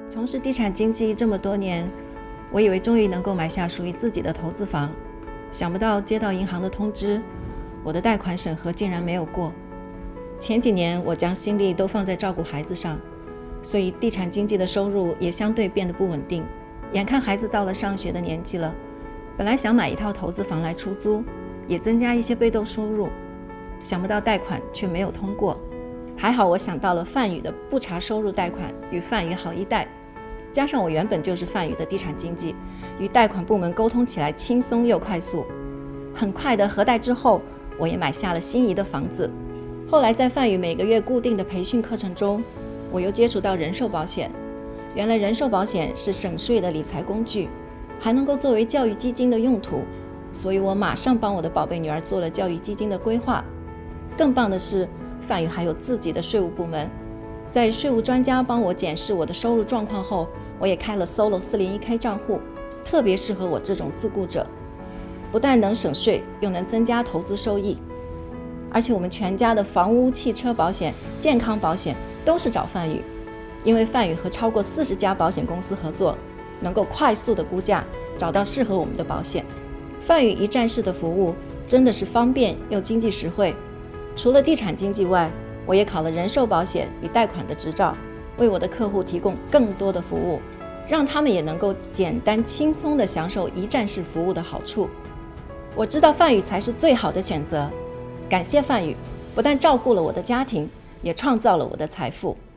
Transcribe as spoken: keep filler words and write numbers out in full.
从事地产经纪这么多年，我以为终于能够买下属于自己的投资房，想不到接到银行的通知，我的贷款审核竟然没有过。前几年我将心力都放在照顾孩子上，所以地产经纪的收入也相对变得不稳定。眼看孩子到了上学的年纪了，本来想买一套投资房来出租，也增加一些被动收入，想不到贷款却没有通过。还好我想到了泛宇的不查收入贷款与泛宇好一贷，加上我原本就是泛宇的地产经纪，与贷款部门沟通起来轻松又快速。很快的核贷之后，我也买下了心仪的房子。后来在泛宇每个月固定的培训课程中，我又接触到人寿保险。原来人寿保险是省税的理财工具，还能够作为教育基金的用途，所以我马上帮我的宝贝女儿做了教育基金的规划。更棒的是，泛宇还有自己的税务部门，在税务专家帮我检视我的收入状况后，我也开了 Solo 四零一 K 账户，特别适合我这种自雇者，不但能省税，又能增加投资收益。而且我们全家的房屋、汽车保险、健康保险都是找泛宇，因为泛宇和超过四十家保险公司合作，能够快速的估价，找到适合我们的保险。泛宇一站式的服务真的是方便又经济实惠。除了地产经纪外，我也考了人寿保险与贷款的执照，为我的客户提供更多的服务，让他们也能够简单轻松地享受一站式服务的好处。我知道泛宇才是最好的选择，感谢泛宇，不但照顾了我的家庭，也创造了我的财富。